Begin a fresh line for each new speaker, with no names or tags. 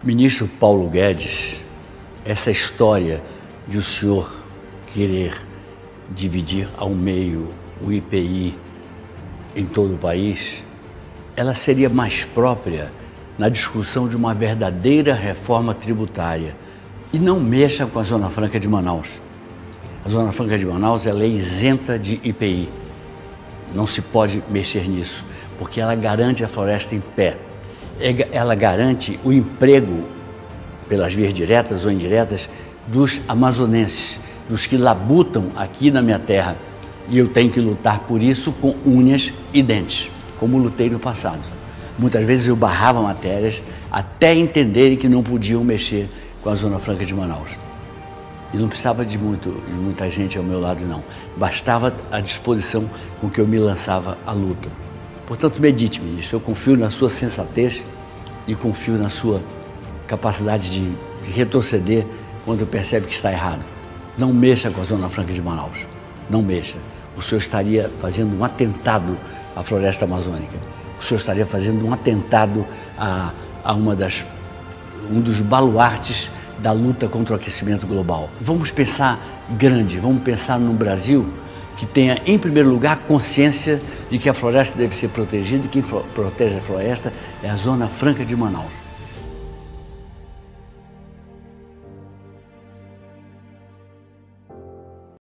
Ministro Paulo Guedes, essa história de o senhor querer dividir ao meio o IPI em todo o país, ela seria mais própria na discussão de uma verdadeira reforma tributária e não mexa com a Zona Franca de Manaus. A Zona Franca de Manaus ela é isenta de IPI, não se pode mexer nisso, porque ela garante a floresta em pé. Ela garante o emprego, pelas vias diretas ou indiretas, dos amazonenses, dos que labutam aqui na minha terra. E eu tenho que lutar por isso com unhas e dentes, como lutei no passado. Muitas vezes eu barrava matérias até entenderem que não podiam mexer com a Zona Franca de Manaus. E não precisava de muita gente ao meu lado, não. Bastava a disposição com que eu me lançava à luta. Portanto, medite, ministro. Eu confio na sua sensatez e confio na sua capacidade de retroceder quando percebe que está errado. Não mexa com a Zona Franca de Manaus. Não mexa. O senhor estaria fazendo um atentado à floresta amazônica. O senhor estaria fazendo um atentado a um dos baluartes da luta contra o aquecimento global. Vamos pensar grande, vamos pensar no Brasil que tenha, em primeiro lugar, consciência de que a floresta deve ser protegida e quem protege a floresta é a Zona Franca de Manaus.